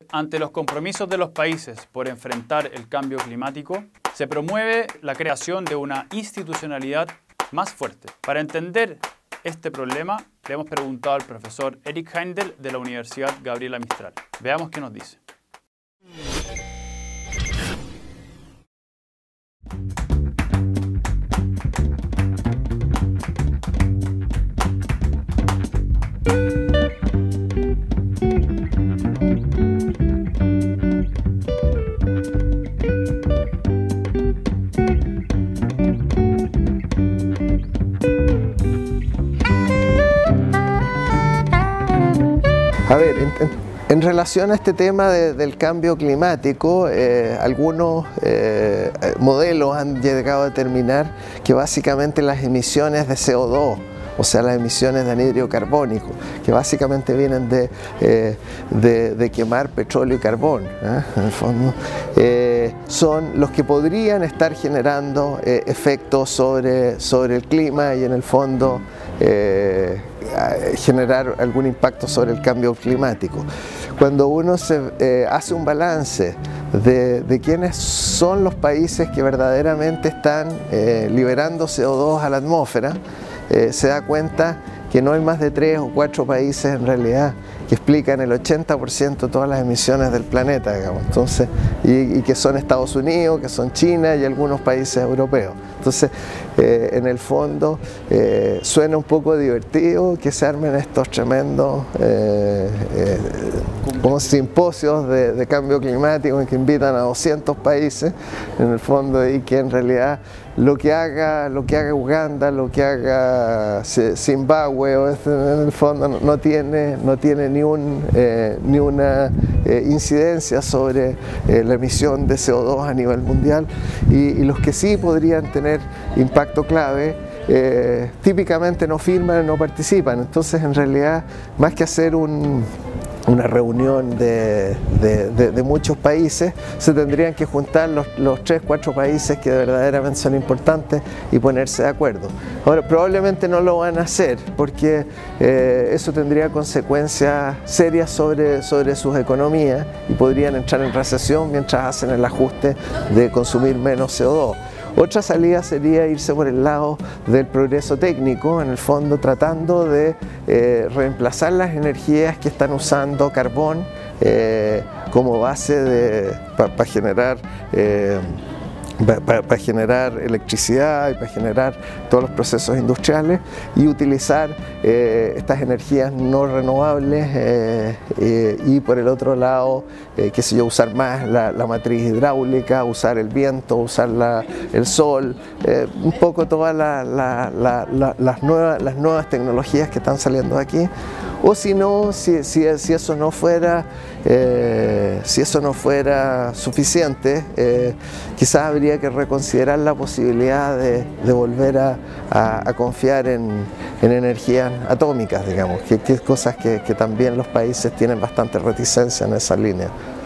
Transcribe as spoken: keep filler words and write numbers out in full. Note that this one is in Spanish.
ante los compromisos de los países por enfrentar el cambio climático, se promueve la creación de una institucionalidad más fuerte. Para entender este problema, le hemos preguntado al profesor Eric Heindel de la Universidad Gabriela Mistral. Veamos qué nos dice. A ver, en, en, en relación a este tema de, del cambio climático, eh, algunos eh, modelos han llegado a determinar que básicamente las emisiones de C O dos, o sea, las emisiones de anhídrido carbónico, que básicamente vienen de, eh, de, de quemar petróleo y carbón, ¿eh? En el fondo, eh, son los que podrían estar generando eh, efectos sobre, sobre el clima y en el fondo eh, generar algún impacto sobre el cambio climático. Cuando uno se, eh, hace un balance de, de quiénes son los países que verdaderamente están eh, liberando C O dos a la atmósfera, Eh, se da cuenta que no hay más de tres o cuatro países en realidad que explican el ochenta por ciento de todas las emisiones del planeta, digamos. Entonces, y, y que son Estados Unidos, que son China y algunos países europeos. Entonces, eh, en el fondo, eh, suena un poco divertido que se armen estos tremendos eh, eh, como simposios de, de cambio climático en que invitan a doscientos países, en el fondo, y que en realidad lo que haga, lo que haga Uganda, lo que haga Zimbabue, o en el fondo no, no tiene, no tiene ni, un, eh, ni una eh, incidencia sobre eh, la emisión de C O dos a nivel mundial, y, y los que sí podrían tener impacto clave eh, típicamente no firman, no participan. Entonces, en realidad, más que hacer un una reunión de, de, de, de muchos países, se tendrían que juntar los, los tres, cuatro países que verdaderamente son importantes y ponerse de acuerdo. Ahora, probablemente no lo van a hacer porque eh, eso tendría consecuencias serias sobre, sobre sus economías y podrían entrar en recesión mientras hacen el ajuste de consumir menos C O dos. Otra salida sería irse por el lado del progreso técnico, en el fondo tratando de eh, reemplazar las energías que están usando carbón eh, como base para pa generar eh, para pa generar electricidad y para generar todos los procesos industriales, y utilizar eh, estas energías no renovables eh, eh, y por el otro lado, eh, qué sé yo, usar más la, la matriz hidráulica, usar el viento, usar la, el sol, eh, un poco todas la, la, la, la, las, nuevas, las nuevas tecnologías que están saliendo de aquí. O si no, si, si, si eso no fuera, eh, si eso no fuera suficiente, eh, quizás habría que reconsiderar la posibilidad de, de volver a, a, a confiar en, en energías atómicas, digamos, que, que cosas que, que también los países tienen bastante reticencia en esa línea.